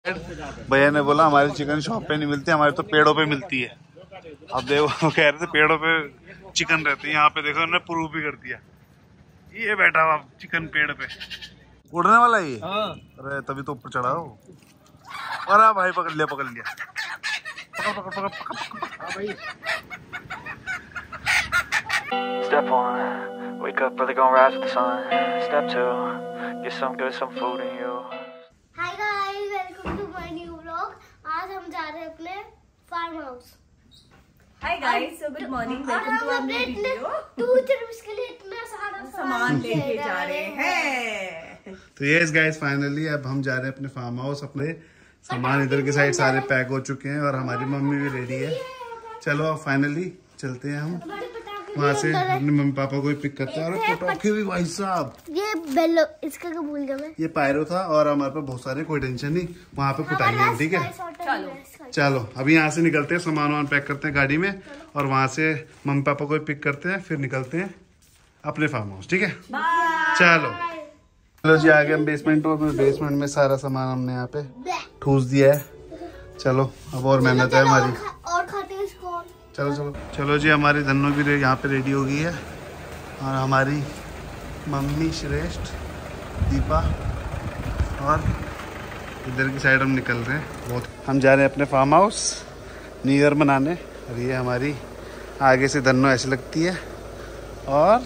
भैया ने बोला हमारी चिकन शॉप पे नहीं मिलती, हमारे तो पेड़ों पे मिलती है। अब देखो कह रहे थे पेड़ों पे चिकन रहती है, यहाँ पे देखो उन्होंने प्रूव भी कर दिया। ये बैठा हुआ चिकन पेड़ पे उड़ने वाला ही। अरे तभी तो ऊपर चढ़ा हो। अरे भाई पकड़ लिया पकड़ लिया। पकड़ पकड़ पकड़ पकड़ पकड़। Step 1, wake up early, gonna rise with the sun. Step 2, get some good, some food in you. Hi guys, welcome to my new vlog. आज हम जा रहे हैं अपने farm house. Hi guys, so good morning. Welcome to our new video. 2 trips के लिए इतना सारा सामान लेके जा रहे हैं। तो यस गाइस, फाइनली अब हम जा रहे हैं अपने फार्म हाउस। अपने सामान इधर के साइड सारे पैक हो चुके हैं और हमारी मम्मी भी रेडी है। चलो अब फाइनली चलते हैं हम वहाँ से। अपने मम्मी पापा को भी पिक करते हैं। और पटाखे भी भाई साहब, ये बेलो, इसका क्या भूल गया मैं। ये पायरो था और हमारे पास बहुत सारे, कोई टेंशन नहीं, वहाँ पे फुटाएंगे। ठीक है चलो अभी यहाँ से निकलते हैं, सामान वामान पैक करते हैं गाड़ी में और वहाँ से मम्मी पापा को भी पिक करते हैं, फिर निकलते हैं अपने फार्म हाउस। ठीक है चलो चलो जी, आ गए हम बेसमेंट और बेसमेंट में सारा सामान हमने यहाँ पे ठूस दिया है। चलो अब और मेहनत है हमारी। और खाते हैं इसको। चलो चलो चलो जी, हमारी धन्नो भी यहाँ पे रेडी हो गई है और हमारी मम्मी श्रेष्ठ दीपा और इधर की साइड हम निकल रहे हैं। बहुत हम जा रहे हैं अपने फार्म हाउस न्यू ईयर मनाने। और ये हमारी आगे से धन्नो ऐसी लगती है और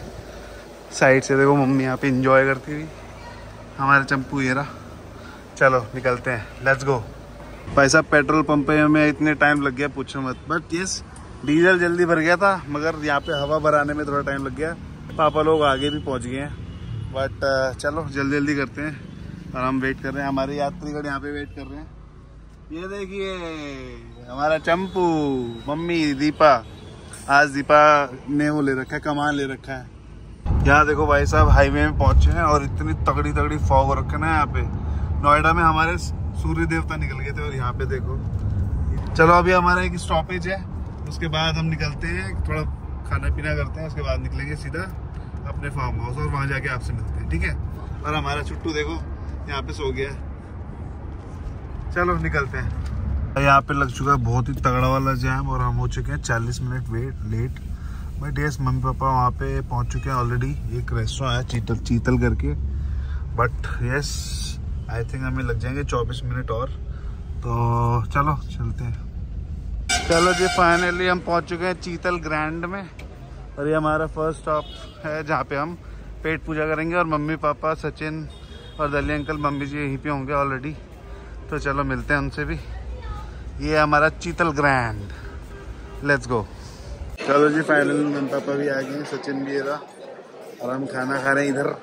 साइड से देखो मम्मी यहाँ पे एंजॉय करती हुई। हमारे चंपू ये रहा। चलो निकलते हैं, लेट्स गो। भाई साहब पेट्रोल पंप पे हमें इतने टाइम लग गया पूछो मत। बट यस, डीजल जल्दी भर गया था मगर यहाँ पे हवा भराने में थोड़ा टाइम लग गया। पापा लोग आगे भी पहुँच गए हैं। बट चलो जल्दी जल्दी करते हैं और हम वेट कर रहे हैं। हमारे यात्रीगण यहाँ पे वेट कर रहे हैं। ये देखिए हमारा चंपू, मम्मी, दीपा। आज दीपा ने वो ले रखा है, कमान ले रखा है। यहाँ देखो भाई साहब हाईवे में पहुंचे हैं और इतनी तगड़ी तगड़ी फॉग रखे ना यहाँ पे। नोएडा में हमारे सूर्य देवता निकल गए थे और यहाँ पे देखो। चलो अभी हमारा एक स्टॉपेज है, उसके बाद हम निकलते हैं, थोड़ा खाना पीना करते हैं, उसके बाद निकलेंगे सीधा अपने फार्म हाउस और वहाँ जाके आपसे मिलते हैं। ठीक है। और हमारा छुट्टू देखो यहाँ पे सो गया है। चलो निकलते हैं। यहाँ पे लग चुका है बहुत ही तगड़ा वाला जैम और हम हो चुके हैं 40 minute late. But yes, mummy papa वहाँ पे पहुँच चुके हैं ऑलरेडी। एक रेस्टोरेंट है चीतल करके। बट यस, आई थिंक हमें लग जाएंगे 24 मिनट और। तो चलो चलते हैं। चलो जी, फाइनली हम पहुँच चुके हैं चीतल ग्रैंड में और ये हमारा फर्स्ट स्टॉप है जहाँ पे हम पेट पूजा करेंगे। और मम्मी पापा, सचिन और दली अंकल, मम्मी जी यहीं पे होंगे ऑलरेडी। तो चलो मिलते हैं उनसे भी। ये हमारा चीतल ग्रैंड, लेट्स गो। चलो जी, फाइनली मम्मी पापा भी आ गए, सचिन भी रहा और हम खाना खा रहे हैं इधर।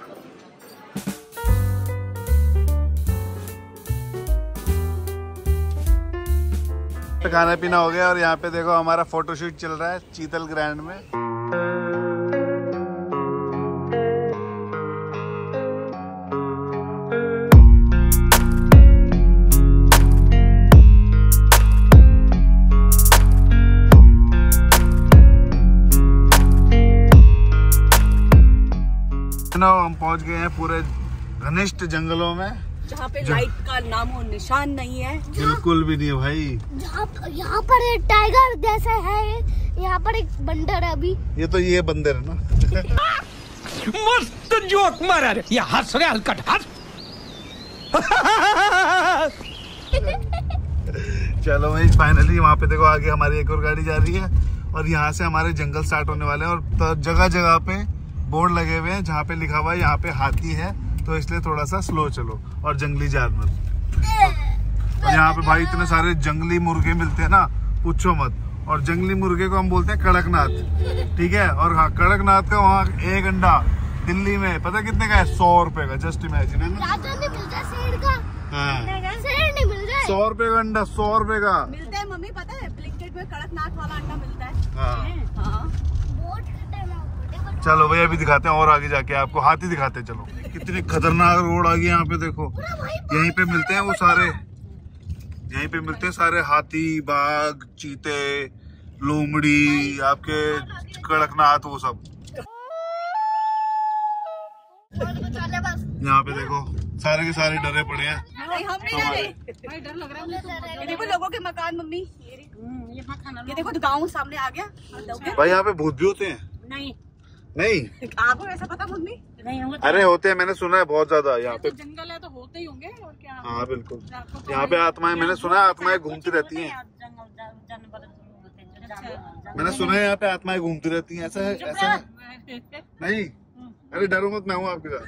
खाना पीना हो गया और यहाँ पे देखो हमारा फोटोशूट चल रहा है चीतल ग्रैंड में। हम पहुंच गए हैं पूरे घनिष्ठ जंगलों में जहाँ पे लाइट का नाम और निशान नहीं है। बिल्कुल भी नहीं है भाई। यहाँ पर एक टाइगर जैसा है, यहाँ पर एक बंदर है अभी। ये बंदर है ना। मस्त जोक मारा रे, ये हंस रहे हलकट हंस। चलो भाई, फाइनली वहाँ पे देखो आगे हमारी एक और गाड़ी जा रही है और यहाँ से हमारे जंगल स्टार्ट होने वाले हैं। और जगह जगह पे बोर्ड लगे हुए हैं जहाँ पे लिखा हुआ है यहाँ पे हाथी है, तो इसलिए थोड़ा सा स्लो चलो और जंगली जानवर। और यहाँ पे भाई इतने सारे जंगली मुर्गे मिलते हैं ना, पूछो मत। और जंगली मुर्गे को हम बोलते हैं कड़कनाथ। ठीक है। और हाँ, कड़कनाथ का वहाँ एक अंडा दिल्ली में पता कितने का है? 100 रुपए का। जस्ट इमेजिन है ना। हाँ, 100 रुपए का अंडा, 100 रुपए का मिलता है मम्मी, पता है ब्लिंकिट में कड़कनाथ वाला अंडा मिलता है। हाँ। चलो भैया अभी दिखाते हैं और आगे जाके आपको हाथी दिखाते हैं। चलो कितनी खतरनाक रोड आ गई यहाँ पे देखो। यहीं पे मिलते हैं वो सारे, यहीं पे मिलते हैं सारे हाथी, बाघ, चीते, लोमड़ी, आपके कड़कनाथ, वो सब। यहाँ पे देखो सारे के सारे डरे पड़े हैं। नहीं हम नहीं डरे, भाई डर लग रहा है मुझे। ये देखो लोगों के मकान मम्मी, ये देखो तो गाँव सामने आ गया। भाई यहाँ पे भूत भी होते हैं? नहीं नहीं आपको ऐसा पता मम्मी? नहीं होता। अरे होते हैं, मैंने सुना है बहुत ज्यादा यहाँ पे। जंगल है तो होते ही होंगे और क्या। हाँ बिल्कुल, यहाँ पे आत्माएं, मैंने सुना है आत्माएं घूमती रहती हैं। मैंने सुना है यहाँ पे आत्माएं घूमती रहती हैं, ऐसा है? ऐसा है? नहीं, अरे डरो मत, मैं हूँ आपके साथ।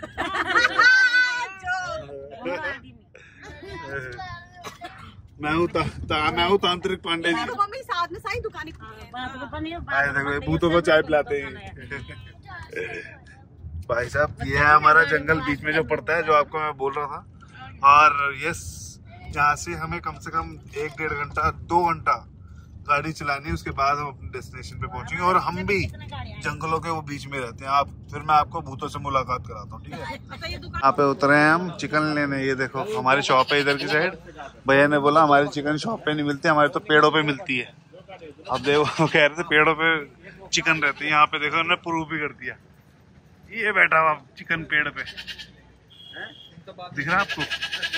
मैं हूँ तांत्रिक पांडे जी। मम्मी साथ में सारी दुकानें देखो भूतों को चाय पिलाते हैं। भाई साहब ये है हमारा जंगल बीच में जो पड़ता है, जो आपको मैं बोल रहा था। और यस, यहाँ से हमें कम से कम 1-1.5 घंटा 2 घंटा गाड़ी चलानी है, उसके बाद हम अपने डेस्टिनेशन पे पहुंचेंगे। और हम भी जंगलों के वो बीच में रहते हैं। फिर मैं आपको भूतों से मुलाकात कराता हूँ, ठीक है? यहाँ पे उतरे हैं हम चिकन लेने। ये देखो हमारी शॉप है इधर की साइड। भैया ने बोला हमारी चिकन शॉप पे नहीं मिलती, हमारी तो पेड़ों पे मिलती है। अब देखो कह रहे थे पेड़ों पे चिकन रहती है। यहाँ पे देखो उन्होंने प्रूफ भी कर दिया। ये बैठा हुआ चिकन पेड़ पे, दिख रहा आपको?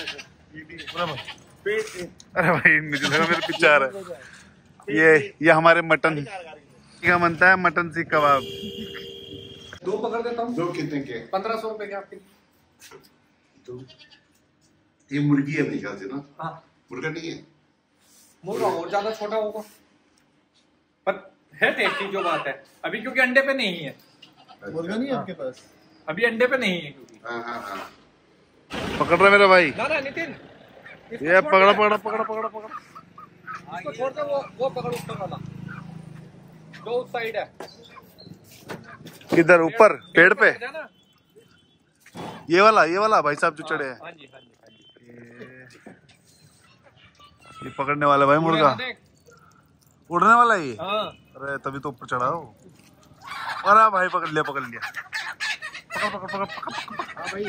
अरे भाई मुझे लगा मेरे पीछे आ रहा है। ये हमारे मटन का बनता है, मटन सीख कबाब। 2 पकड़ देता हूँ। 2 कितने के? 1500 रुपए के आपके। ये मुर्गी है मेरे ख्याल से ना? हाँ मुर्गा नहीं है, मुर्गा और ज्यादा छोटा होगा, पर है टेस्टी जो बात है। अभी क्योंकि अंडे पे नहीं है। मुर्गा नहीं है आपके पास? अभी अंडे पे नहीं है क्योंकि। हाँ। पकड़ रहा मेरा भाई। ना नितिन, ये पकड़ा। इसको छोड़ दे, वो पकड़ ऊपर वाला जो उस साइड है। किधर? ऊपर पेड़ पे? ये वाला भाई साहब जो चढ़े हैं। हाँ जी। ये पकड़ने वाला भाई मुर्गा, उड़ने वाला है ये। हाँ। अरे तभी तो ऊपर चढ़ा हो। अरे भाई पकड़ लिया। पकड़। हाँ भाई।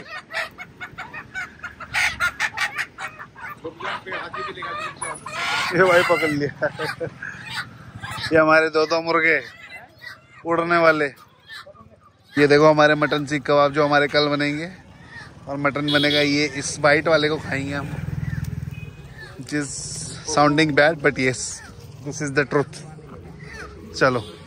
ये भाई पकड़ लिया। ये हमारे 2 मुर्गे उड़ने वाले। ये देखो हमारे मटन सीख कबाब जो हमारे कल बनेंगे। और मटन बनेगा ये, इस वाइट वाले को खाएंगे हम, which is sounding bad but yes, this is the truth। चलो।